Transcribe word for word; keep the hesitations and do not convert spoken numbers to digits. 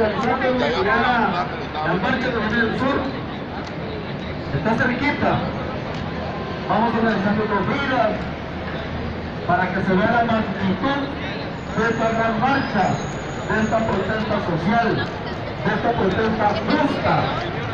organizando en la, la marcha de Comunidad del Sur. Está cerquita. Vamos organizando dos filas para que se vea la magnitud de esta gran marcha, de esta protesta social, de esta protesta justa.